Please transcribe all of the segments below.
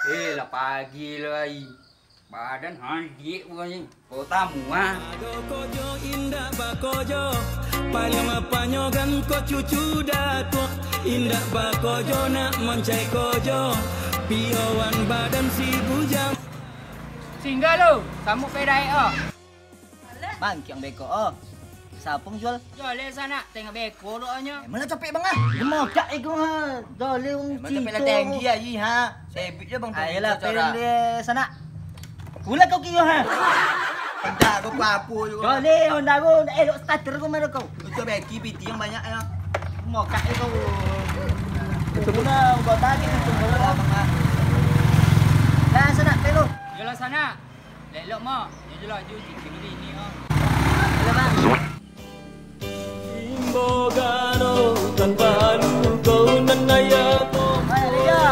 Lah pagi lah ai. Badan handik bukannya. Kau tamu ah. Kojo indah bakojo, paling apanyo kan ko cucu dato. Indah bakojo nak moncai kojo, piawan badan si bujang. Singgah lo, kamu pedai oh. Bang, yang beko oh. Sapung jual. Jole sana, tengok beko doanya. Mana capek bang ah? Gemokak iku ha. Dole wong Mana pela tinggi aja ha. Sebit je bang. Ayolah pele sana. Pula kau kio ha. Hendak kau apa juga. Dole Honda go elok starter ko mana kau. Itu beki piti yang banyak ya. Gemokak iku. Itu pula buat tadi itu bola bang ah. Dah sana pelo. Jolah sana. Lelok mak. Jolah juji kiri ni oh. Alah bang. Imbogano tanpa lu kau nanaya to. Ayo dia.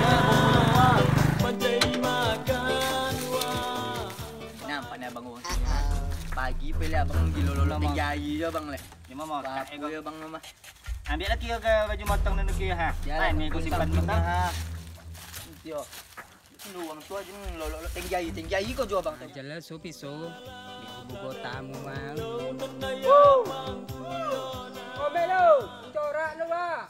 Moncai makan wah. Nampak ni abang orang. Pagi pele abang gilolo tinggi je bang le. Ni mama Apa ya bang mama. ambil lagi ke baju motong dan lagi ha. Ni aku simpan motong ha. Tio. Luang tu aja lolo tinggi kau jual bang. Jalan so piso. Di buku tamu mang. Omelo, corak lu ah.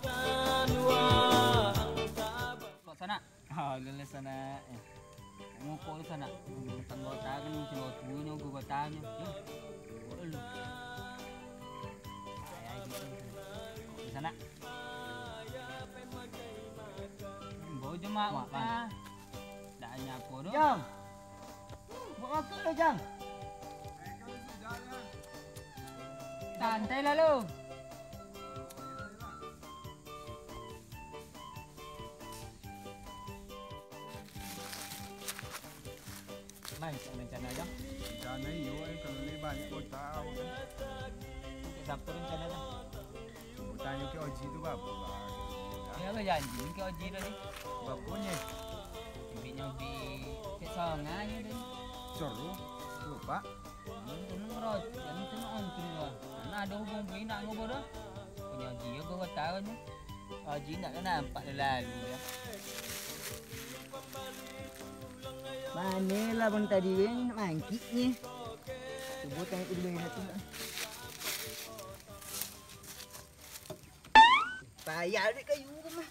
Kok sana? Ah, lele sana. Ngumpul sana. Tanggo tangan cuma tunya gua tanya. Lu. Di sana. Bojo mak ah. Dah nyapo doh. Jang. Buat makan lo Jang. Santai lah lu. Mai, rencana Jang. Rencana iyo kalau ni banyak kau tahu kan. Untuk siapa rencana Jang? Kau tanya ke Oji tu apa? Ya lo janji ke Oji tadi. Bapaknya Nyobi kesonganya deh. Coro, lupa. Ini ngerot, yang itu nonton lah. Karena ada hubung gue nak ngobrol dah. Punya Oji ya gue tahu nih. Oji nak nampak lalu ya. Mana lah bang tadi kan nak mangkit ni. Cuba tengok dulu yang tu. Payah duit kayu ke mah.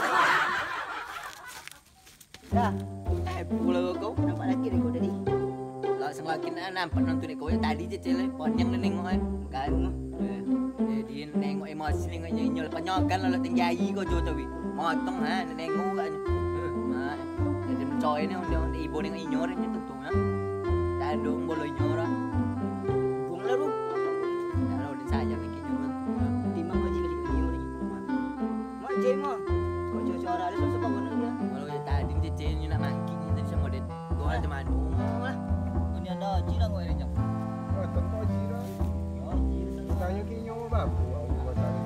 Dah. Pula kau. Nampak lagi dia kau tadi. Lah sang laki nak nampak nonton kau tadi je cele. Ponyang ni nengok kan. Jadi nengok emosi nengok nyol penyokan lah tinggi kau jo tawi. Motong ha nengok kan. Mak. Jadi mencoy ni on ibu nengok inyor ni tentu ya. Tadung bolo inyor. Bung lah ru. Kalau di saya mungkin inyor. Timang kau jika dia ni. Mak jemo. Kau cora dia susah bangun dia. Kalau tadi cece ni nak mangki ni tadi sama dia. Gua ada mana lah. Ini ada Oji lah kau yang jam. Oh, tentu Oji dah. Oji. Tanya ke nyawa bapu. Kau tahu.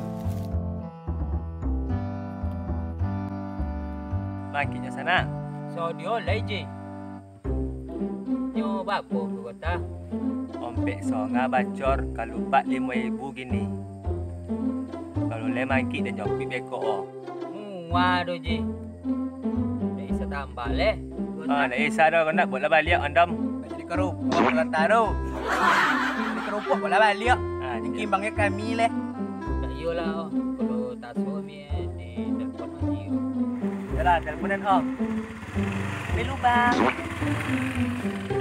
Bangkitnya sana. So dia lai je. Nyo bapo tu kata. Ompek songa bacor kalau 4-5 ribu gini. Kalau le mangkit dan jopit beko oh. Muah do je. Dah isa tambah leh. Ah, nak isa dah kau nak buat lah balik andam. Jadi kerupuk kata tu. Jadi kerupuk bola balik. Ah, Mungkin bangnya kami leh. Tak iyalah. Kalau tak suami di telefon Oji. Yalah, teleponan oh. Belu bang.